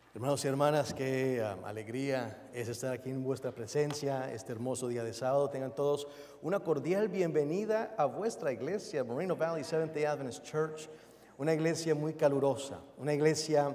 Hermanos y hermanas, qué alegría es estar aquí en vuestra presencia este hermoso día de sábado. Tengan todos una cordial bienvenida a vuestra iglesia, Moreno Valley Seventh-day Adventist Church, una iglesia muy calurosa, una iglesia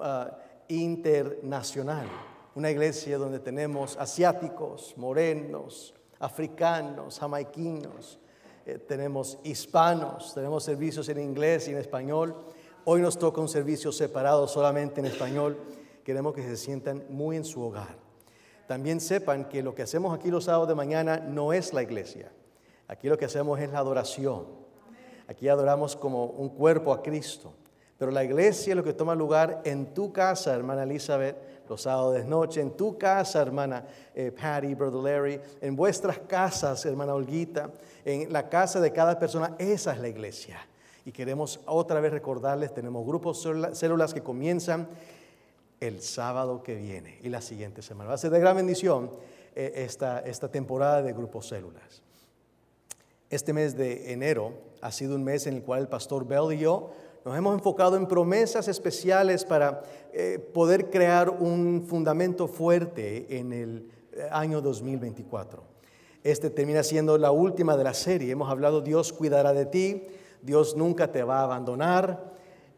internacional, una iglesia donde tenemos asiáticos, morenos, africanos, jamaiquinos, tenemos hispanos, tenemos servicios en inglés y en español. Hoy nos toca un servicio separado solamente en español. Queremos que se sientan muy en su hogar. También sepan que lo que hacemos aquí los sábados de mañana no es la iglesia. Aquí lo que hacemos es la adoración. Aquí adoramos como un cuerpo a Cristo. Pero la iglesia es lo que toma lugar en tu casa, hermana Elizabeth, los sábados de noche, en tu casa, hermana Patty, Brother Larry, en vuestras casas, hermana Olguita, en la casa de cada persona. Esa es la iglesia. Y queremos otra vez recordarles, tenemos grupos células que comienzan el sábado que viene y la siguiente semana. Va a ser de gran bendición esta temporada de grupos células. Este mes de enero ha sido un mes en el cual el pastor Bell y yo nos hemos enfocado en promesas especiales para poder crear un fundamento fuerte en el año 2024. Este termina siendo la última de la serie. Hemos hablado, Dios cuidará de ti, Dios nunca te va a abandonar.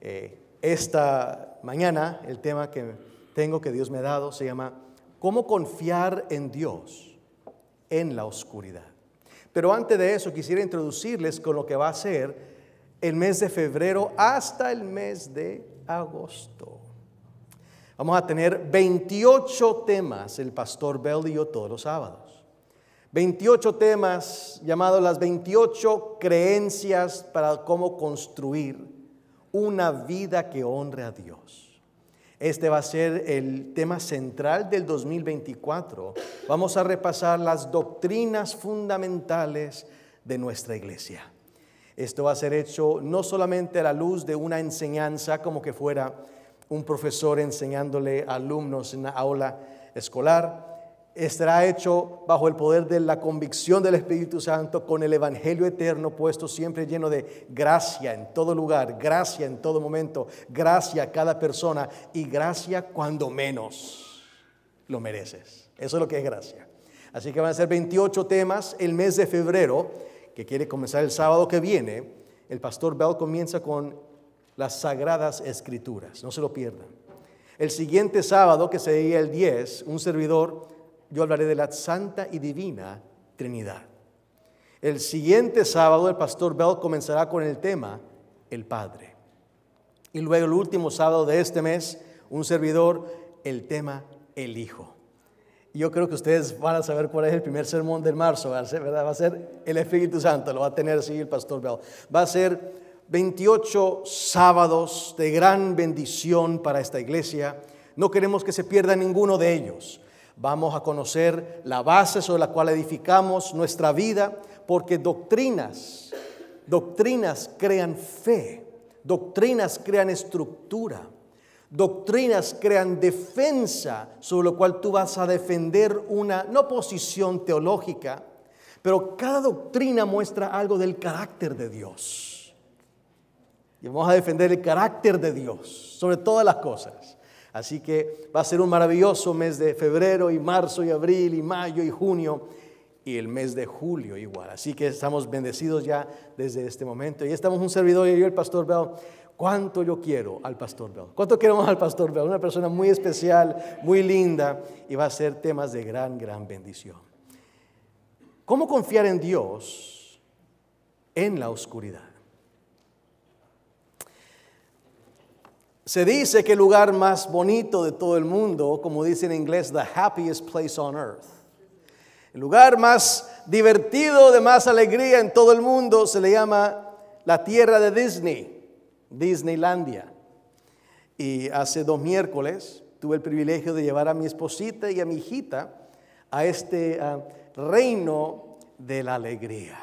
Esta mañana el tema que tengo que Dios me ha dado se llama ¿Cómo confiar en Dios en la oscuridad? Pero antes de eso quisiera introducirles con lo que va a ser el mes de febrero hasta el mes de agosto. Vamos a tener 28 temas el pastor Bell y yo todos los sábados. 28 temas llamados las 28 creencias para cómo construir una vida que honre a Dios. Este va a ser el tema central del 2024. Vamos a repasar las doctrinas fundamentales de nuestra iglesia. Esto va a ser hecho no solamente a la luz de una enseñanza como que fuera un profesor enseñándole a alumnos en una aula escolar. Estará hecho bajo el poder de la convicción del Espíritu Santo, con el Evangelio eterno puesto siempre lleno de gracia en todo lugar, gracia en todo momento, gracia a cada persona y gracia cuando menos lo mereces. Eso es lo que es gracia. Así que van a ser 28 temas. El mes de febrero, que quiere comenzar el sábado que viene, el pastor Bell comienza con las Sagradas Escrituras. No se lo pierdan. El siguiente sábado, que sería el 10, un servidor, yo hablaré de la Santa y Divina Trinidad. El siguiente sábado el pastor Bell comenzará con el tema el Padre. Y luego el último sábado de este mes, un servidor, el tema el Hijo. Y yo creo que ustedes van a saber cuál es el primer sermón del marzo, ¿verdad? Va a ser el Espíritu Santo, lo va a tener así el pastor Bell. Va a ser 28 sábados de gran bendición para esta iglesia. No queremos que se pierda ninguno de ellos. Vamos a conocer la base sobre la cual edificamos nuestra vida, porque doctrinas crean fe, doctrinas crean estructura, doctrinas crean defensa sobre lo cual tú vas a defender una, no posición teológica, pero cada doctrina muestra algo del carácter de Dios. Y vamos a defender el carácter de Dios sobre todas las cosas. Así que va a ser un maravilloso mes de febrero y marzo y abril y mayo y junio y el mes de julio igual. Así que estamos bendecidos ya desde este momento. Y estamos un servidor y yo, el pastor Bell. ¿Cuánto yo quiero al pastor Bell? ¿Cuánto queremos al pastor Bell? Una persona muy especial, muy linda, y va a ser temas de gran bendición. ¿Cómo confiar en Dios en la oscuridad? Se dice que el lugar más bonito de todo el mundo, como dice en inglés, the happiest place on earth. El lugar más divertido, de más alegría en todo el mundo, se le llama la tierra de Disney, Disneylandia. Y hace 2 miércoles tuve el privilegio de llevar a mi esposita y a mi hijita a este reino de la alegría.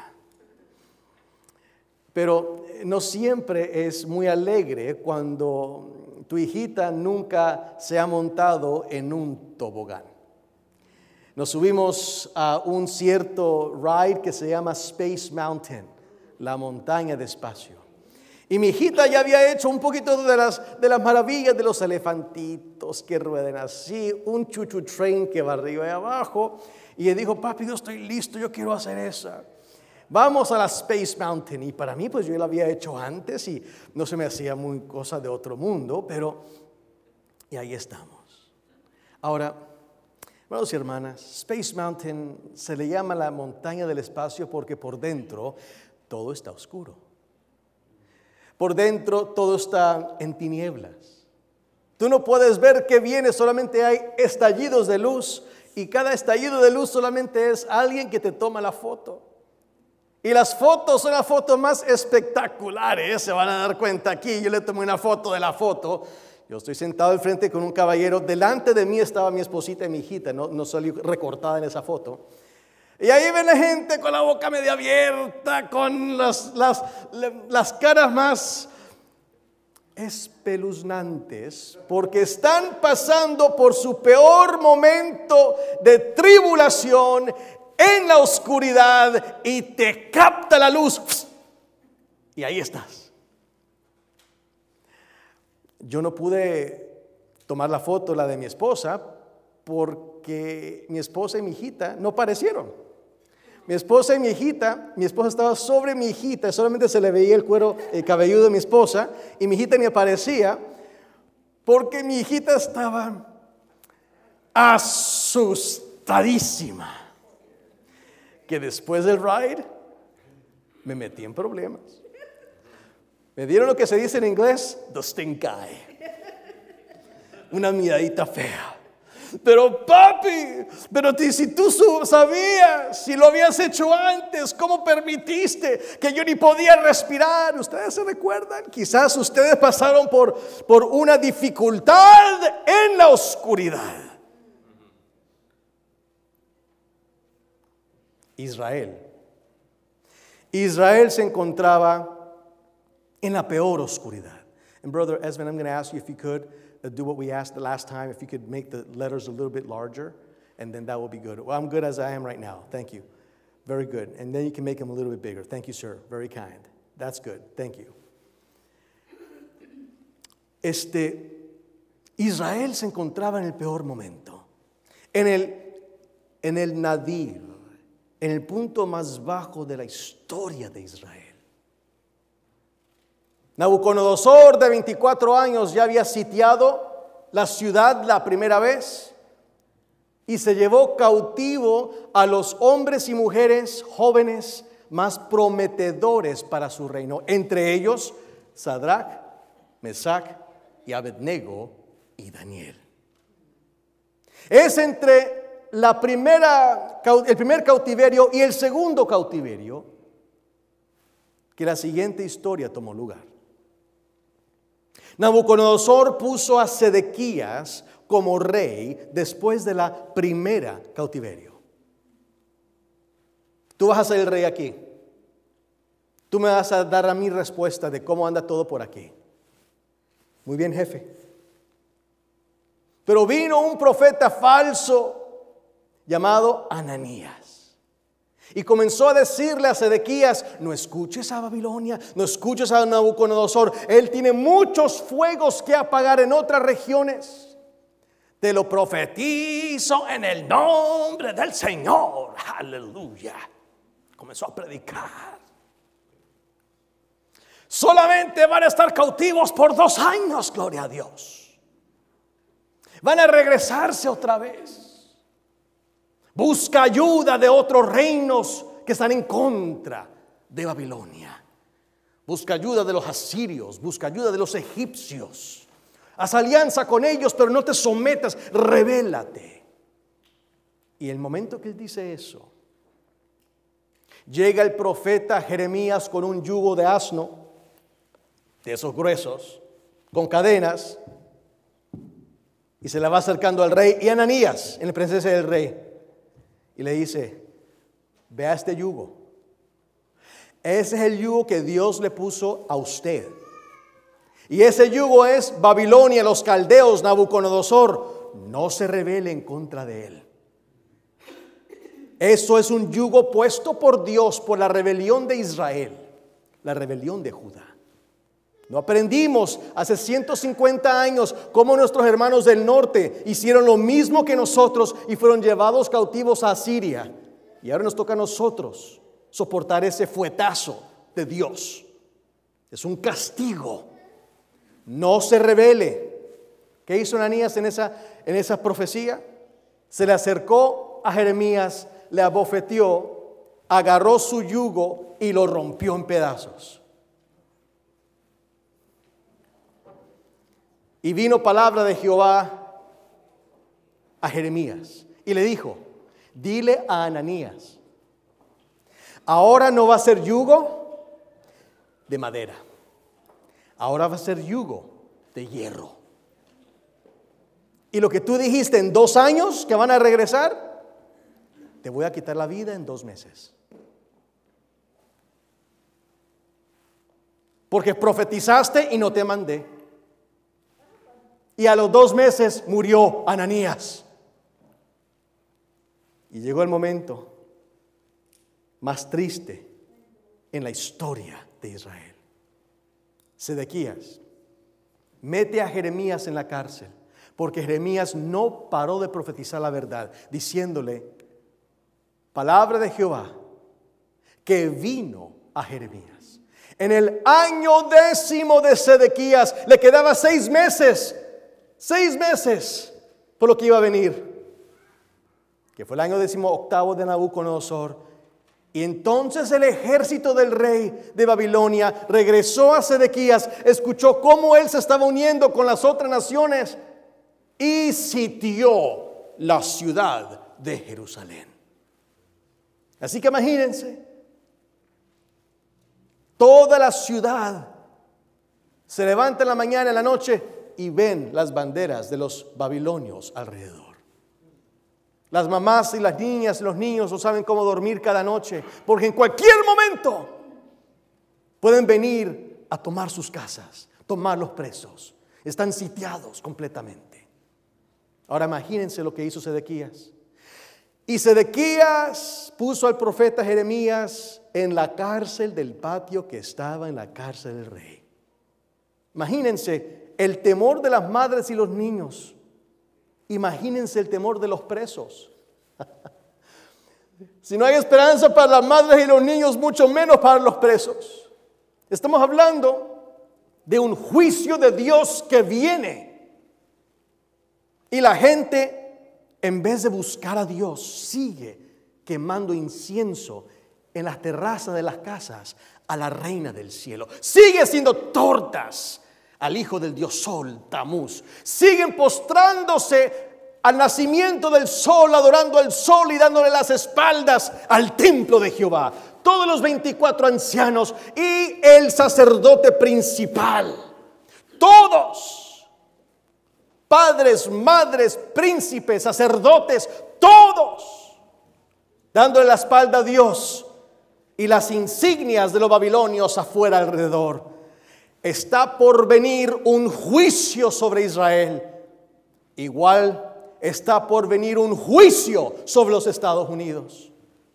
Pero no siempre es muy alegre cuando tu hijita nunca se ha montado en un tobogán. Nos subimos a un cierto ride que se llama Space Mountain, la montaña de espacio. Y mi hijita ya había hecho un poquito de las maravillas de los elefantitos que ruedan así, un chuchu train que va arriba y abajo. Y él dijo, papi, yo estoy listo, yo quiero hacer esa. Vamos a la Space Mountain. Y para mí, pues yo la había hecho antes y no se me hacía muy cosa de otro mundo, pero y ahí estamos. Ahora, hermanos y hermanas, Space Mountain se le llama la montaña del espacio porque por dentro todo está oscuro. Por dentro todo está en tinieblas. Tú no puedes ver qué viene, solamente hay estallidos de luz. Y cada estallido de luz solamente es alguien que te toma la foto. Y las fotos son las fotos más espectaculares. Se van a dar cuenta aquí. Yo le tomé una foto de la foto. Yo estoy sentado al frente con un caballero. Delante de mí estaba mi esposita y mi hijita. No salió recortada en esa foto. Y ahí ven la gente con la boca media abierta, con las caras más espeluznantes, porque están pasando por su peor momento de tribulación en la oscuridad y te capta la luz. Y ahí estás. Yo no pude tomar la foto, la de mi esposa, porque mi esposa y mi hijita no aparecieron. Mi esposa estaba sobre mi hijita, solamente se le veía el cuero cabelludo de mi esposa, y mi hijita ni aparecía, porque mi hijita estaba asustadísima, que después del ride me metí en problemas. Me dieron lo que se dice en inglés, the stink eye, una miradita fea. Pero papi, si tú sabías, si lo habías hecho antes, ¿cómo permitiste que yo ni podía respirar? ¿Ustedes se recuerdan? Quizás ustedes pasaron por una dificultad en la oscuridad. Israel se encontraba en la peor oscuridad. And Brother Esmond, I'm going to ask you if you could do what we asked the last time, if you could make the letters a little bit larger, and then that will be good. Well, I'm good as I am right now. Thank you. Very good. And then you can make them a little bit bigger. Thank you, sir. Very kind. That's good. Thank you. Israel se encontraba en el peor momento. En el nadir, en el punto más bajo de la historia de Israel. Nabucodonosor, de 24 años, ya había sitiado la ciudad la primera vez y se llevó cautivo a los hombres y mujeres jóvenes más prometedores para su reino, entre ellos Sadrach, Mesach y Abednego y Daniel. Es entre el primer cautiverio y el segundo cautiverio que la siguiente historia tomó lugar. Nabucodonosor puso a Sedequías como rey después de la primera cautiverio. Tú vas a ser el rey aquí. Tú me vas a dar a mi respuesta de cómo anda todo por aquí. Muy bien, jefe. Pero vino un profeta falso llamado Ananías. Y comenzó a decirle a Sedequías, no escuches a Babilonia, no escuches a Nabucodonosor. Él tiene muchos fuegos que apagar en otras regiones. Te lo profetizo en el nombre del Señor. Aleluya. Comenzó a predicar. Solamente van a estar cautivos por 2 años, gloria a Dios. Van a regresarse otra vez. Busca ayuda de otros reinos que están en contra de Babilonia. Busca ayuda de los asirios, busca ayuda de los egipcios. Haz alianza con ellos, pero no te sometas, rebélate. Y el momento que él dice eso, llega el profeta Jeremías con un yugo de asno, de esos gruesos, con cadenas, y se la va acercando al rey y a Ananías en la presencia del rey. Y le dice, vea este yugo. Ese es el yugo que Dios le puso a usted. Y ese yugo es Babilonia, los caldeos, Nabucodonosor. No se rebele en contra de él. Eso es un yugo puesto por Dios por la rebelión de Israel, la rebelión de Judá. No aprendimos hace 150 años cómo nuestros hermanos del norte hicieron lo mismo que nosotros y fueron llevados cautivos a Asiria. Y ahora nos toca a nosotros soportar ese fuetazo de Dios. Es un castigo. No se rebele. ¿Qué hizo Ananías en esa profecía? Se le acercó a Jeremías, le abofeteó, agarró su yugo y lo rompió en pedazos. Y vino palabra de Jehová a Jeremías y le dijo: dile a Ananías, ahora no va a ser yugo de madera, ahora va a ser yugo de hierro. Y lo que tú dijiste en 2 años que van a regresar, te voy a quitar la vida en 2 meses. Porque profetizaste y no te mandé. Y a los 2 meses murió Ananías. Y llegó el momento más triste en la historia de Israel. Sedequías mete a Jeremías en la cárcel porque Jeremías no paró de profetizar la verdad, diciéndole: palabra de Jehová que vino a Jeremías. En el año 10º de Sedequías le quedaba 6 meses. 6 meses por lo que iba a venir, que fue el año 18º de Nabucodonosor. Y entonces el ejército del rey de Babilonia regresó a Sedequías, escuchó cómo él se estaba uniendo con las otras naciones y sitió la ciudad de Jerusalén. Así que imagínense, toda la ciudad se levanta en la mañana, en la noche, y ven las banderas de los babilonios alrededor. Las mamás y las niñas y los niños no saben cómo dormir cada noche, porque en cualquier momento pueden venir a tomar sus casas, tomar los presos. Están sitiados completamente. Ahora imagínense lo que hizo Sedequías. Y Sedequías puso al profeta Jeremías en la cárcel del patio que estaba en la cárcel del rey. Imagínense el temor de las madres y los niños. Imagínense el temor de los presos. Si no hay esperanza para las madres y los niños, mucho menos para los presos. Estamos hablando de un juicio de Dios que viene. Y la gente, en vez de buscar a Dios, sigue quemando incienso en las terrazas de las casas a la reina del cielo. Sigue haciendo tortas al hijo del dios Sol, Tamuz. Siguen postrándose al nacimiento del sol, adorando al sol y dándole las espaldas al templo de Jehová. Todos los 24 ancianos y el sacerdote principal, todos, padres, madres, príncipes, sacerdotes, todos dándole la espalda a Dios y las insignias de los babilonios afuera alrededor. Está por venir un juicio sobre Israel. Igual está por venir un juicio sobre los Estados Unidos.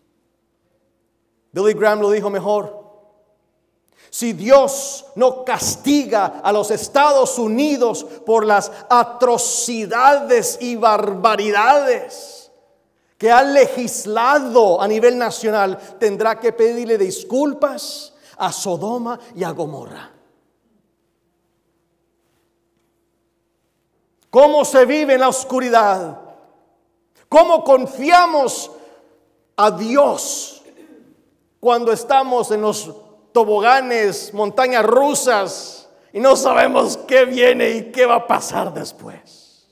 Billy Graham lo dijo mejor. Si Dios no castiga a los Estados Unidos por las atrocidades y barbaridades que ha legislado a nivel nacional, tendrá que pedirle disculpas a Sodoma y a Gomorra. ¿Cómo se vive en la oscuridad? ¿Cómo confiamos a Dios cuando estamos en los toboganes, montañas rusas y no sabemos qué viene y qué va a pasar después?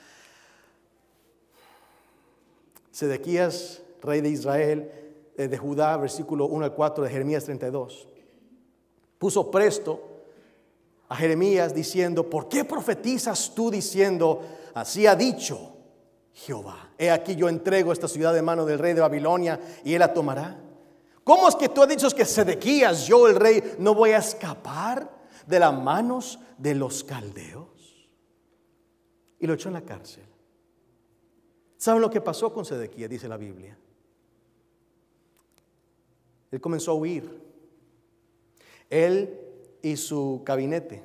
Sedequías, rey de Israel, de Judá, versículo 1 al 4 de Jeremías 32, puso presto a Jeremías diciendo: ¿por qué profetizas tú diciendo, así ha dicho Jehová? He aquí yo entrego esta ciudad de mano del rey de Babilonia y él la tomará. ¿Cómo es que tú has dicho que Sedequías, yo el rey, no voy a escapar de las manos de los caldeos? Y lo echó en la cárcel. ¿Saben lo que pasó con Sedequías? Dice la Biblia. Él comenzó a huir. Él y su gabinete.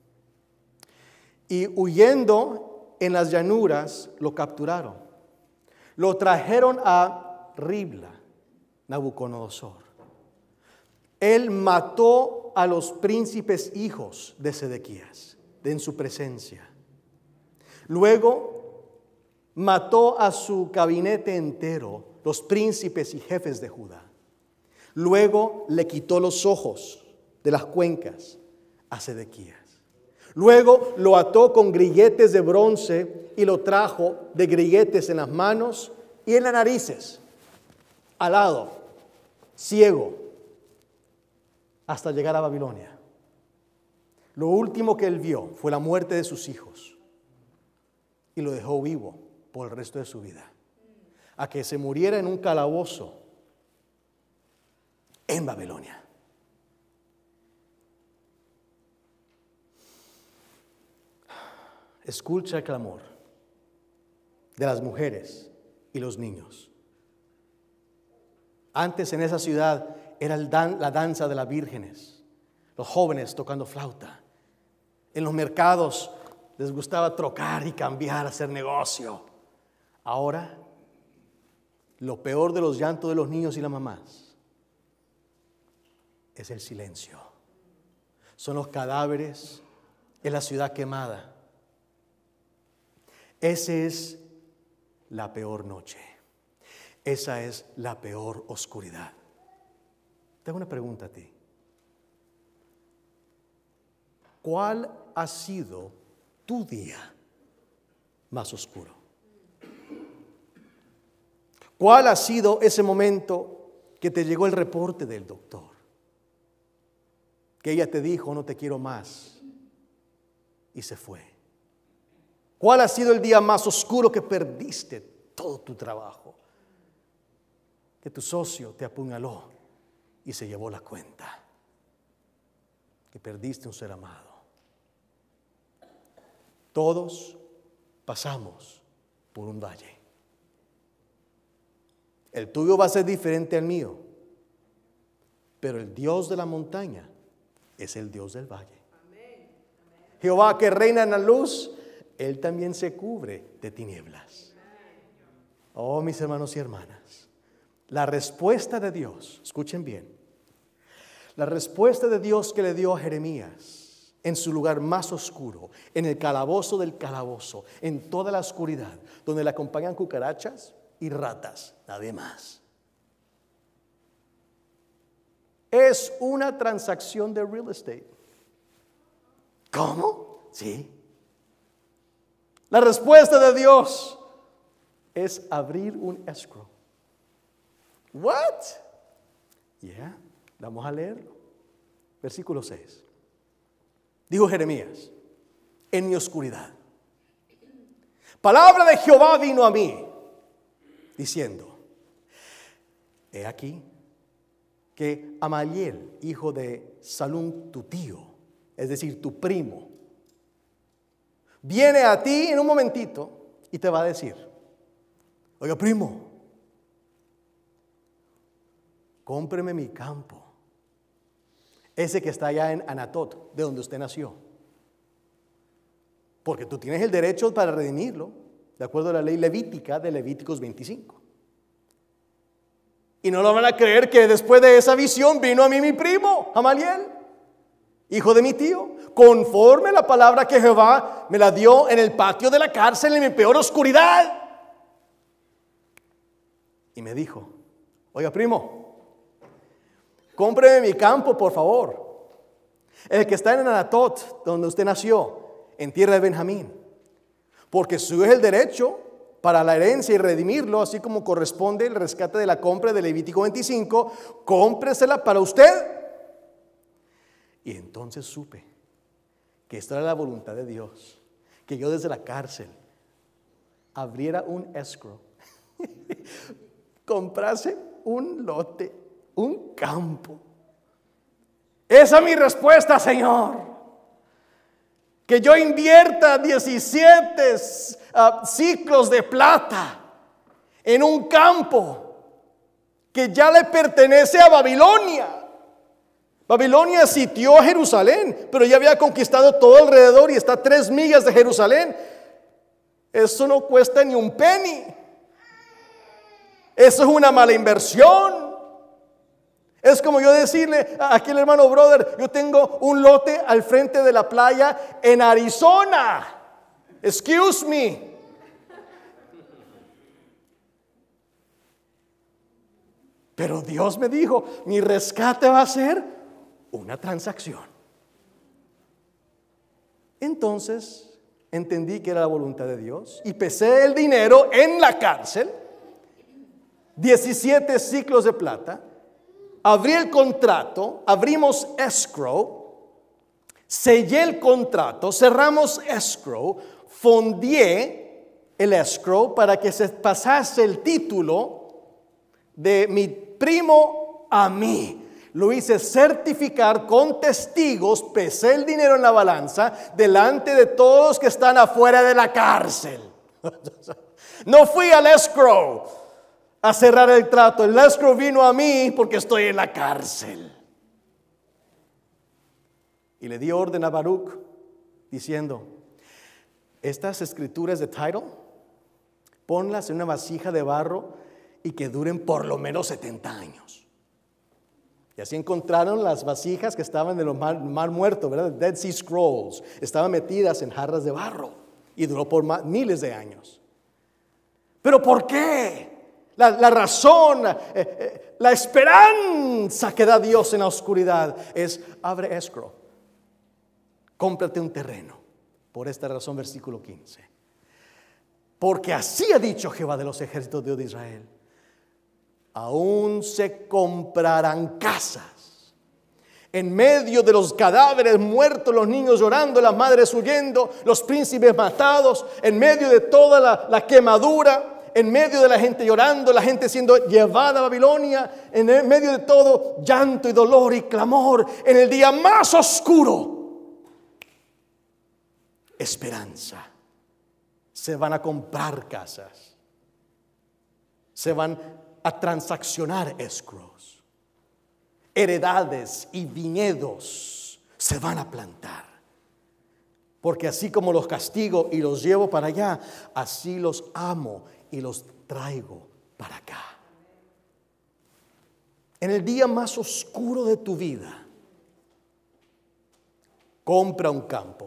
Y huyendo en las llanuras lo capturaron. Lo trajeron a Ribla, Nabucodonosor. Él mató a los príncipes hijos de Sedequías en su presencia. Luego mató a su gabinete entero, los príncipes y jefes de Judá. Luego le quitó los ojos de las cuencas a Sedequías. Luego lo ató con grilletes de bronce y lo trajo de grilletes en las manos y en las narices, alado, ciego, hasta llegar a Babilonia. Lo último que él vio fue la muerte de sus hijos y lo dejó vivo por el resto de su vida, a que se muriera en un calabozo en Babilonia. Escucha el clamor de las mujeres y los niños. Antes en esa ciudad era la danza de las vírgenes, los jóvenes tocando flauta. En los mercados les gustaba trocar y cambiar, hacer negocio. Ahora, lo peor de los llantos de los niños y las mamás es el silencio. Son los cadáveres en la ciudad quemada. Esa es la peor noche. Esa es la peor oscuridad. Tengo una pregunta a ti. ¿Cuál ha sido tu día más oscuro? ¿Cuál ha sido ese momento que te llegó el reporte del doctor? Que ella te dijo, no te quiero más, y se fue. ¿Cuál ha sido el día más oscuro que perdiste todo tu trabajo? Que tu socio te apuñaló y se llevó la cuenta. Que perdiste un ser amado. Todos pasamos por un valle. El tuyo va a ser diferente al mío, pero el Dios de la montaña es el Dios del valle. Jehová que reina en la luz, Él también se cubre de tinieblas. Oh, mis hermanos y hermanas, la respuesta de Dios, escuchen bien, la respuesta de Dios que le dio a Jeremías en su lugar más oscuro, en el calabozo del calabozo, en toda la oscuridad, donde le acompañan cucarachas y ratas, nada más. Es una transacción de real estate. ¿Cómo? Sí. La respuesta de Dios es abrir un escrow. What? Yeah, vamos a leerlo. Versículo 6. Dijo Jeremías, en mi oscuridad, palabra de Jehová vino a mí, diciendo, he aquí que Amaliel, hijo de Salum, tu tío, es decir, tu primo, viene a ti en un momentito y te va a decir, oiga, primo, cómpreme mi campo, ese que está allá en Anatot, de donde usted nació, porque tú tienes el derecho para redimirlo, de acuerdo a la ley levítica de Levíticos 25. Y no lo van a creer que después de esa visión vino a mí mi primo, Amaliel, hijo de mi tío, conforme a la palabra que Jehová me la dio en el patio de la cárcel en mi peor oscuridad. Y me dijo, oiga, primo, cómpreme mi campo, por favor, el que está en Anatot, donde usted nació, en tierra de Benjamín, porque suyo es el derecho para la herencia y redimirlo, así como corresponde el rescate de la compra de Levítico 25, cómpresela para usted. Y entonces supe que esta era la voluntad de Dios, que yo desde la cárcel abriera un escrow, comprase un lote, un campo. Esa es mi respuesta, Señor. Que yo invierta 17 ciclos de plata en un campo que ya le pertenece a Babilonia. Babilonia sitió a Jerusalén, pero ya había conquistado todo alrededor y está a 3 millas de Jerusalén. Eso no cuesta ni un penny. Eso es una mala inversión. Es como yo decirle a aquel hermano, brother, yo tengo un lote al frente de la playa en Arizona. Excuse me. Pero Dios me dijo, mi rescate va a ser una transacción. Entonces entendí que era la voluntad de Dios y pesé el dinero en la cárcel, 17 ciclos de plata, abrí el contrato, abrimos escrow, sellé el contrato, cerramos escrow, fondié el escrow para que se pasase el título de mi primo a mí. Lo hice certificar con testigos, pesé el dinero en la balanza delante de todos los que están afuera de la cárcel. No fui al escrow a cerrar el trato. El escrow vino a mí porque estoy en la cárcel. Y le di orden a Baruch diciendo, estas escrituras de title, ponlas en una vasija de barro y que duren por lo menos 70 años. Y así encontraron las vasijas que estaban en el mar muerto, ¿verdad? Dead Sea Scrolls. Estaban metidas en jarras de barro y duró por miles de años. ¿Pero por qué? La razón, la esperanza que da Dios en la oscuridad es: abre escrow, cómprate un terreno. Por esta razón, versículo 15. Porque así ha dicho Jehová de los ejércitos, Dios de Israel: aún se comprarán casas en medio de los cadáveres muertos, los niños llorando, las madres huyendo, los príncipes matados, en medio de toda la quemadura, en medio de la gente llorando, la gente siendo llevada a Babilonia, en medio de todo llanto y dolor y clamor, en el día más oscuro, esperanza. Se van a comprar casas, se van a transaccionar escrows, heredades y viñedos se van a plantar. Porque así como los castigo y los llevo para allá, así los amo y los traigo para acá. En el día más oscuro de tu vida, compra un campo.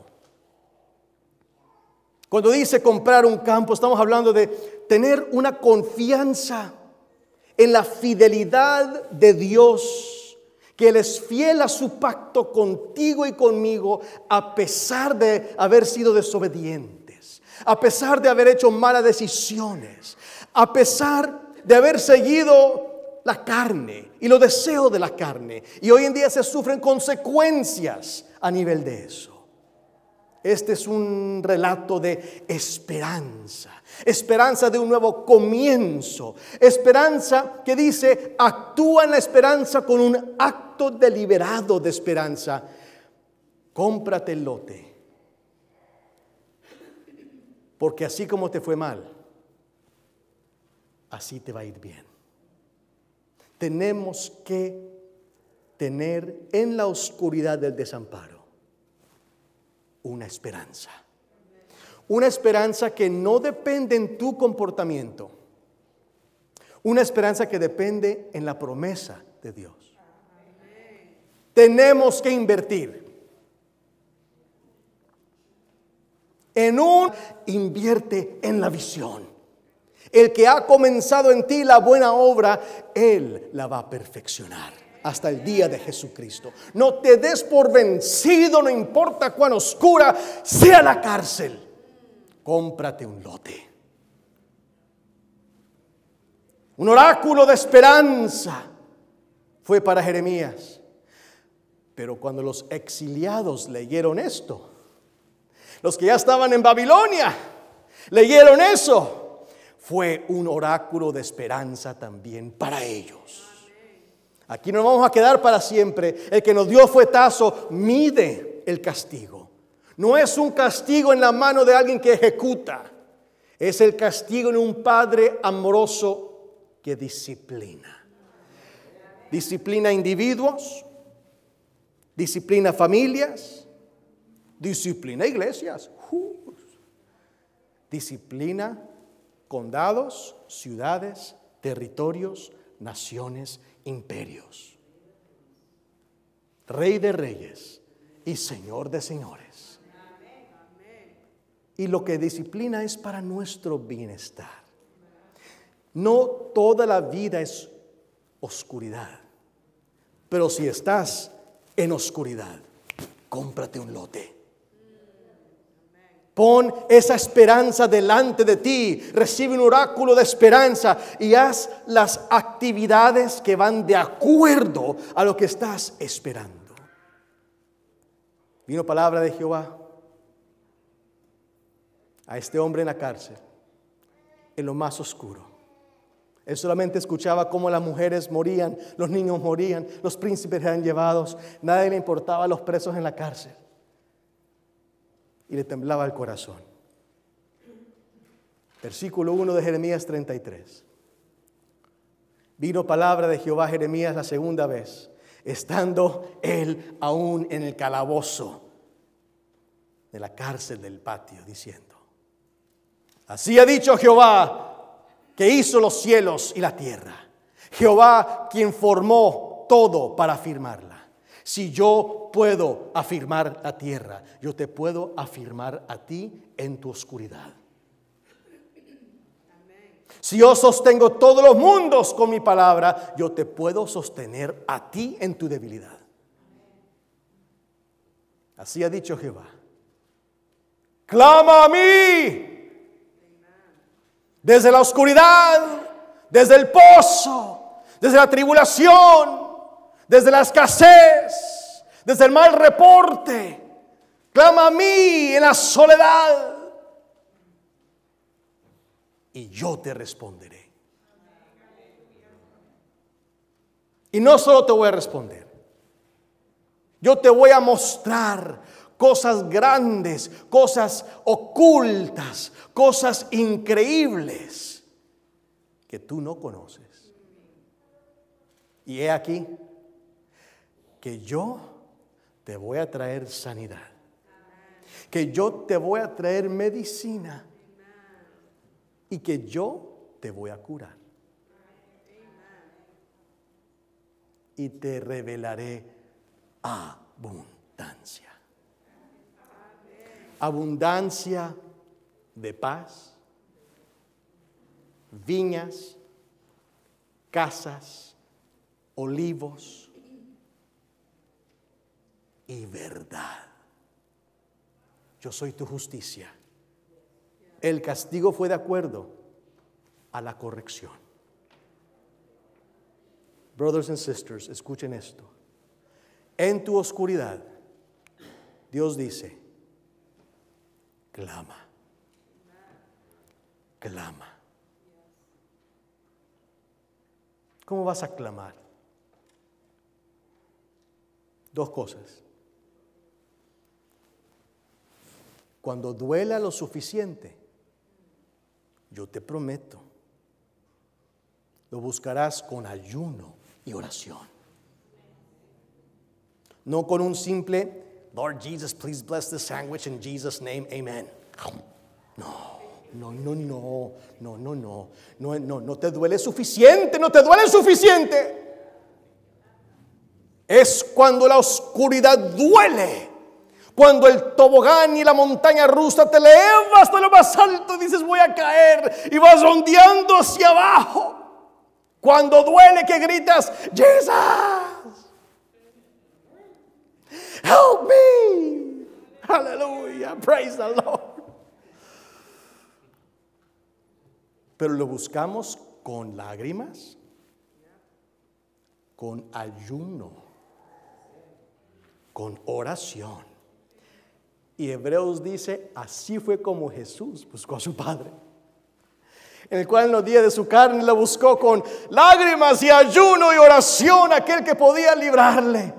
Cuando dice comprar un campo, estamos hablando de tener una confianza en la fidelidad de Dios, que Él es fiel a su pacto contigo y conmigo, a pesar de haber sido desobedientes, a pesar de haber hecho malas decisiones, a pesar de haber seguido la carne y los deseos de la carne. Y hoy en día se sufren consecuencias a nivel de eso. Este es un relato de esperanza. Esperanza de un nuevo comienzo. Esperanza que dice, actúa en la esperanza con un acto deliberado de esperanza. Cómprate el lote. Porque así como te fue mal, así te va a ir bien. Tenemos que tener en la oscuridad del desamparo una esperanza. Una esperanza que no depende en tu comportamiento. Una esperanza que depende en la promesa de Dios. Tenemos que invertir invierte en la visión. El que ha comenzado en ti la buena obra, Él la va a perfeccionar hasta el día de Jesucristo. No te des por vencido, no importa cuán oscura sea la cárcel. Cómprate un lote. Un oráculo de esperanza fue para Jeremías. Pero cuando los exiliados leyeron esto, los que ya estaban en Babilonia leyeron eso, fue un oráculo de esperanza también para ellos. Aquí no nos vamos a quedar para siempre. El que nos dio fuetazo mide el castigo. No es un castigo en la mano de alguien que ejecuta. Es el castigo en un padre amoroso que disciplina. Disciplina individuos, disciplina familias, disciplina iglesias, disciplina condados, ciudades, territorios, naciones, imperios. Rey de reyes y Señor de señores. Y lo que disciplina es para nuestro bienestar. No toda la vida es oscuridad. Pero si estás en oscuridad, cómprate un lote. Pon esa esperanza delante de ti. Recibe un oráculo de esperanza y haz las actividades que van de acuerdo a lo que estás esperando. Vino palabra de Jehová a este hombre en la cárcel, en lo más oscuro. Él solamente escuchaba cómo las mujeres morían, los niños morían, los príncipes eran llevados. Nadie le importaba a los presos en la cárcel. Y le temblaba el corazón. Versículo 1 de Jeremías 33. Vino palabra de Jehová a Jeremías la segunda vez, estando él aún en el calabozo de la cárcel del patio, diciendo: así ha dicho Jehová, que hizo los cielos y la tierra, Jehová quien formó todo para afirmarla. Si yo puedo afirmar la tierra, yo te puedo afirmar a ti en tu oscuridad. Si yo sostengo todos los mundos con mi palabra, yo te puedo sostener a ti en tu debilidad. Así ha dicho Jehová. Clama a mí. Desde la oscuridad, desde el pozo, desde la tribulación, desde la escasez, desde el mal reporte. Clama a mí en la soledad y yo te responderé. Y no solo te voy a responder, yo te voy a mostrar cosas grandes, cosas ocultas, cosas increíbles que tú no conoces. Y he aquí que yo te voy a traer sanidad, que yo te voy a traer medicina y que yo te voy a curar. Y te revelaré abundancia. Abundancia de paz, viñas, casas, olivos y verdad. Yo soy tu justicia. El castigo fue de acuerdo a la corrección. Brothers and sisters, escuchen esto. En tu oscuridad, Dios dice: clama, clama. ¿Cómo vas a clamar? Dos cosas. Cuando duela lo suficiente, yo te prometo, lo buscarás con ayuno y oración. No con no Lord Jesus, please bless this sandwich in Jesus' name, amen. No te duele suficiente, no te duele suficiente. Es cuando la oscuridad duele, cuando el tobogán y la montaña rusa te elevas hasta lo más alto y dices voy a caer y vas ondeando hacia abajo. Cuando duele que gritas Jesus, help me. Aleluya, praise the Lord. Pero lo buscamos con lágrimas, con ayuno, con oración. Y Hebreos dice, así fue como Jesús buscó a su Padre, en el cual en los días de su carne lo buscó con lágrimas y ayuno y oración, aquel que podía librarle.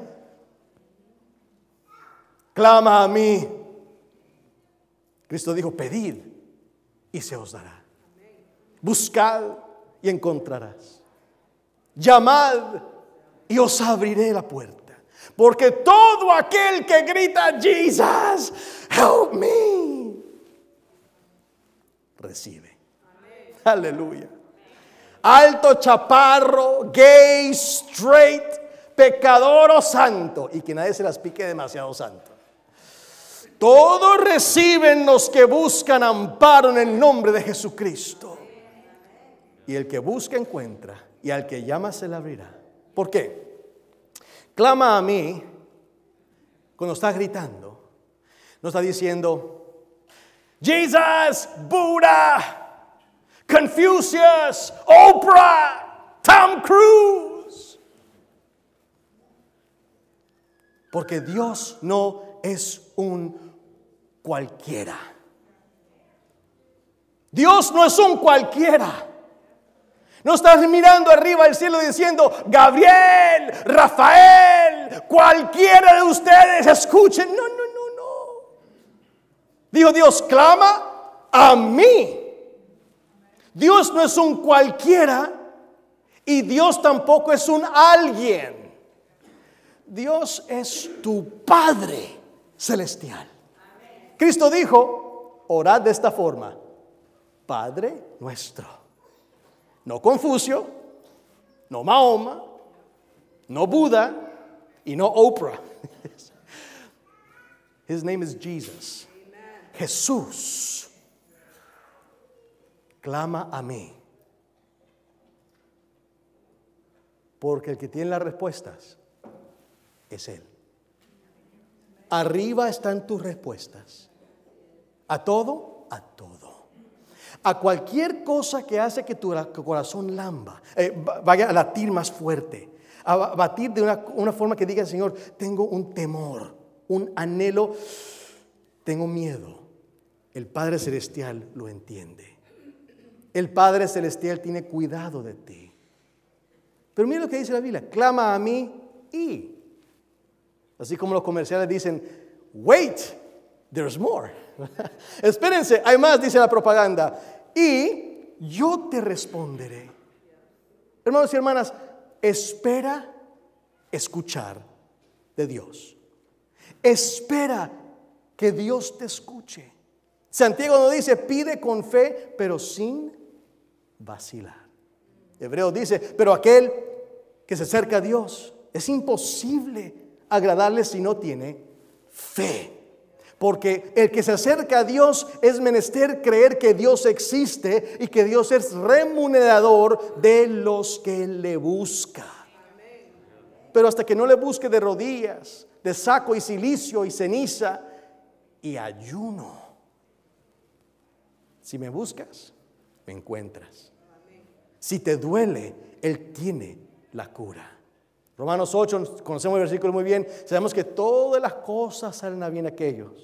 Clama a mí. Cristo dijo, pedid y se os dará. Buscad y encontrarás. Llamad y os abriré la puerta. Porque todo aquel que grita, Jesus, help me, recibe. Amén. Aleluya. Alto, chaparro, gay, straight, pecador o santo. Y que nadie se las pique demasiado santo. Todos reciben los que buscan amparo en el nombre de Jesucristo. Y el que busca encuentra, y al que llama se le abrirá. ¿Por qué? Clama a mí cuando está gritando. No está diciendo Jesus, Buddha, Confucius, Oprah, Tom Cruise. Porque Dios no es un cualquiera. Dios no es un cualquiera. No estás mirando arriba al cielo diciendo Gabriel, Rafael, cualquiera de ustedes escuchen. No. Dijo Dios, clama a mí. Dios no es un cualquiera y Dios tampoco es un alguien. Dios es tu Padre celestial. Cristo dijo, orad de esta forma: Padre nuestro. No Confucio, no Mahoma, no Buda y no Oprah. His name is Jesus. Amen. Jesús. Clama a mí. Porque el que tiene las respuestas es Él. Arriba están tus respuestas. ¿A todo? A todo. A cualquier cosa que hace que tu corazón vaya a latir más fuerte, a batir de una forma que diga, Señor, tengo un temor, un anhelo, tengo miedo. El Padre Celestial lo entiende. El Padre Celestial tiene cuidado de ti. Pero mira lo que dice la Biblia: clama a mí y, así como los comerciales dicen, wait, there's more. Espérense, hay más, dice la propaganda. Y yo te responderé. Hermanos y hermanas, espera escuchar de Dios. Espera que Dios te escuche. Santiago nos dice, pide con fe, pero sin vacilar. Hebreo dice, pero aquel que se acerca a Dios, es imposible agradarle si no tiene fe. Porque el que se acerca a Dios es menester creer que Dios existe y que Dios es remunerador de los que le buscan. Pero hasta que no le busque de rodillas, de saco y cilicio y ceniza y ayuno. Si me buscas, me encuentras. Si te duele, Él tiene la cura. Romanos 8, conocemos el versículo muy bien. Sabemos que todas las cosas salen a bien a aquellos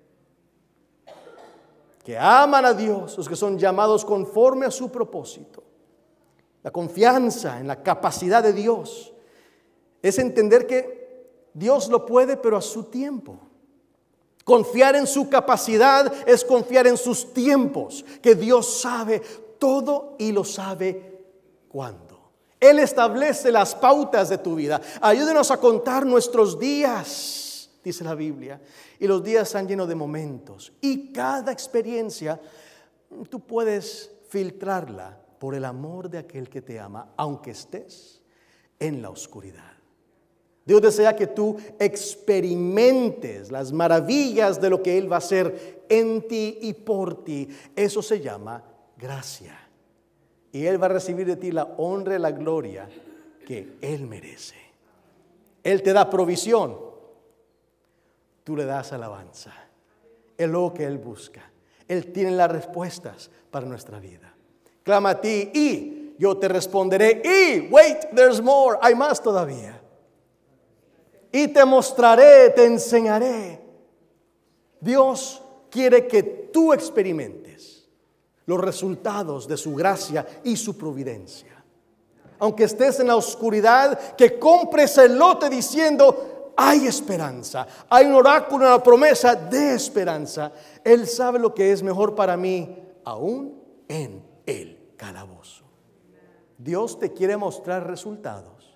que aman a Dios, los que son llamados conforme a su propósito. La confianza en la capacidad de Dios es entender que Dios lo puede, pero a su tiempo. Confiar en su capacidad es confiar en sus tiempos, que Dios sabe todo y lo sabe cuándo. Él establece las pautas de tu vida. Ayúdenos a contar nuestros días, dice la Biblia. Y los días están llenos de momentos. Y cada experiencia tú puedes filtrarla por el amor de aquel que te ama, aunque estés en la oscuridad. Dios desea que tú experimentes las maravillas de lo que Él va a hacer en ti y por ti. Eso se llama gracia. Y Él va a recibir de ti la honra y la gloria que Él merece. Él te da provisión. Tú le das alabanza. Es lo que Él busca. Él tiene las respuestas para nuestra vida. Clama a ti y yo te responderé. Y, wait, there's more. Hay más todavía. Y te mostraré, te enseñaré. Dios quiere que tú experimentes los resultados de su gracia y su providencia. Aunque estés en la oscuridad, que compres el lote diciendo, hay esperanza, hay un oráculo, una promesa de esperanza. Él sabe lo que es mejor para mí, aún en el calabozo. Dios te quiere mostrar resultados.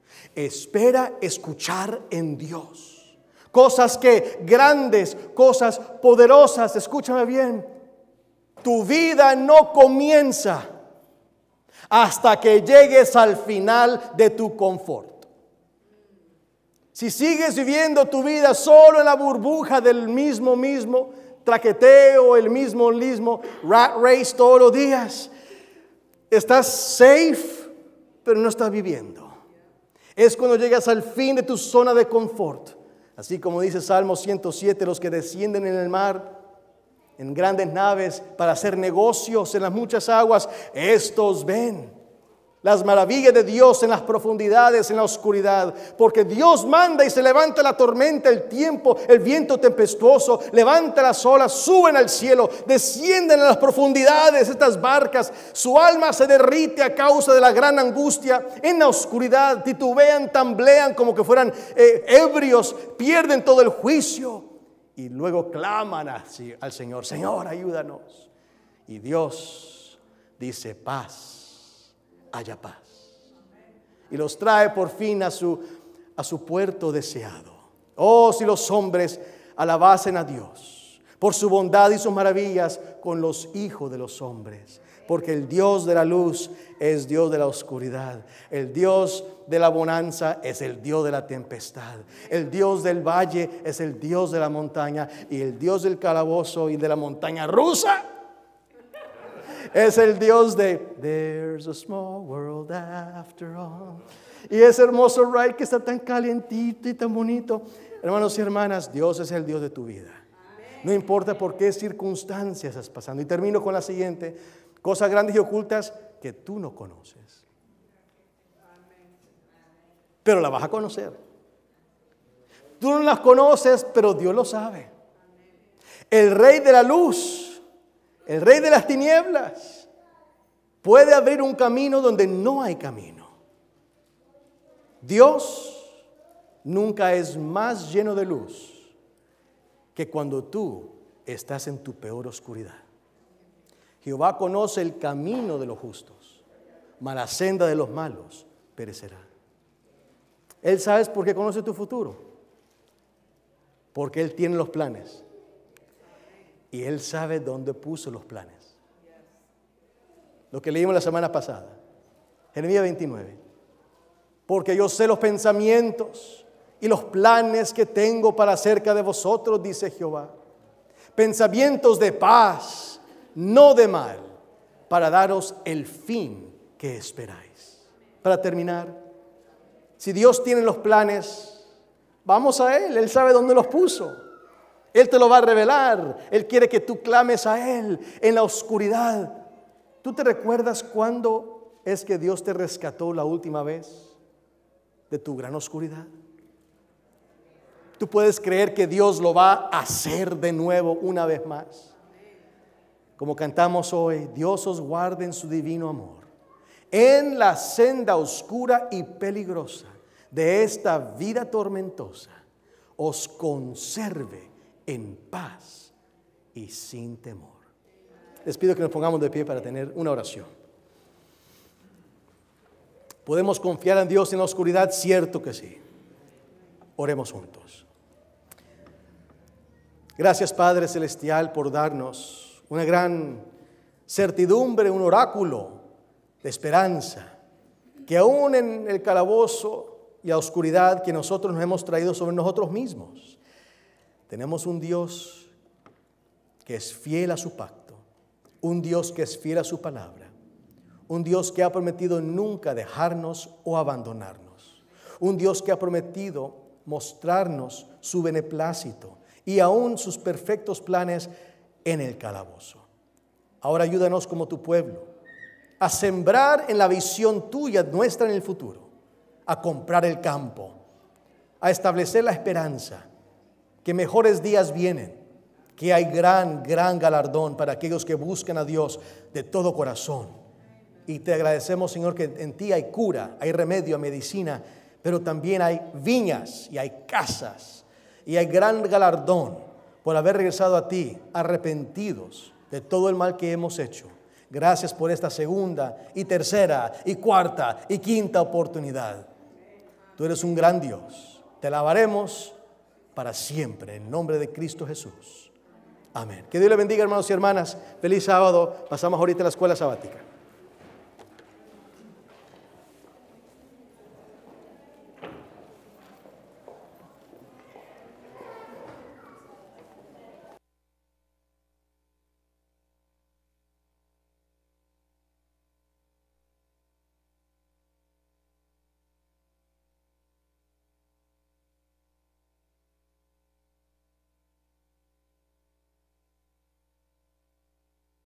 Espera escuchar en Dios. Cosas que grandes, cosas poderosas. Escúchame bien. Tu vida no comienza hasta que llegues al final de tu confort. Si sigues viviendo tu vida solo en la burbuja del mismo traqueteo, el mismo rat race todos los días, estás safe, pero no estás viviendo. Es cuando llegas al fin de tu zona de confort. Así como dice Salmo 107, los que descienden en el mar en grandes naves para hacer negocios en las muchas aguas, estos ven las maravillas de Dios en las profundidades, en la oscuridad, porque Dios manda y se levanta la tormenta, el viento tempestuoso, levanta las olas, suben al cielo, descienden a las profundidades estas barcas, su alma se derrite a causa de la gran angustia, en la oscuridad titubean, tambalean como que fueran ebrios, pierden todo el juicio y luego claman así al Señor: Señor, ayúdanos. Y Dios dice: paz. Haya paz. Y los trae por fin a su puerto deseado. Oh, si los hombres alabasen a Dios por su bondad y sus maravillas con los hijos de los hombres. Porque el Dios de la luz es Dios de la oscuridad. El Dios de la bonanza es el Dios de la tempestad. El Dios del valle es el Dios de la montaña. Y el Dios del calabozo y de la montaña rusa es el Dios de There's a small world after all. Y ese hermoso ride que está tan calientito y tan bonito. Hermanos y hermanas, Dios es el Dios de tu vida. No importa por qué circunstancias estás pasando. Y termino con la siguiente: cosas grandes y ocultas que tú no conoces, pero las vas a conocer. Tú no las conoces, pero Dios lo sabe. El Rey de la luz, el rey de las tinieblas, puede abrir un camino donde no hay camino. Dios nunca es más lleno de luz que cuando tú estás en tu peor oscuridad. Jehová conoce el camino de los justos, mas la senda de los malos perecerá. Él sabe por qué conoce tu futuro, porque Él tiene los planes. Y Él sabe dónde puso los planes. Lo que leímos la semana pasada, Jeremías 29. Porque yo sé los pensamientos y los planes que tengo para acerca de vosotros, dice Jehová. Pensamientos de paz, no de mal, para daros el fin que esperáis. Para terminar, si Dios tiene los planes, vamos a Él. Él sabe dónde los puso. Él te lo va a revelar. Él quiere que tú clames a Él en la oscuridad. ¿Tú te recuerdas cuándo es que Dios te rescató la última vez de tu gran oscuridad? Tú puedes creer que Dios lo va a hacer de nuevo una vez más. Como cantamos hoy: Dios os guarde en su divino amor, en la senda oscura y peligrosa de esta vida tormentosa, os conserve en paz y sin temor. Les pido que nos pongamos de pie para tener una oración. ¿Podemos confiar en Dios en la oscuridad? Cierto que sí. Oremos juntos. Gracias, Padre Celestial, por darnos una gran certidumbre, un oráculo de esperanza, que aún en el calabozo y la oscuridad que nosotros nos hemos traído sobre nosotros mismos, tenemos un Dios que es fiel a su pacto, un Dios que es fiel a su palabra, un Dios que ha prometido nunca dejarnos o abandonarnos, un Dios que ha prometido mostrarnos su beneplácito y aún sus perfectos planes en el calabozo. Ahora ayúdanos como tu pueblo a sembrar en la visión tuya nuestra en el futuro, a comprar el campo, a establecer la esperanza que mejores días vienen, que hay gran galardón para aquellos que buscan a Dios de todo corazón. Y te agradecemos, Señor, que en ti hay cura, hay remedio, medicina, pero también hay viñas y hay casas y hay gran galardón por haber regresado a ti arrepentidos de todo el mal que hemos hecho. Gracias por esta segunda y tercera y cuarta y quinta oportunidad. Tú eres un gran Dios. Te alabaremos para siempre, en nombre de Cristo Jesús. Amén. Que Dios le bendiga, hermanos y hermanas. Feliz sábado. Pasamos ahorita a la escuela sabática.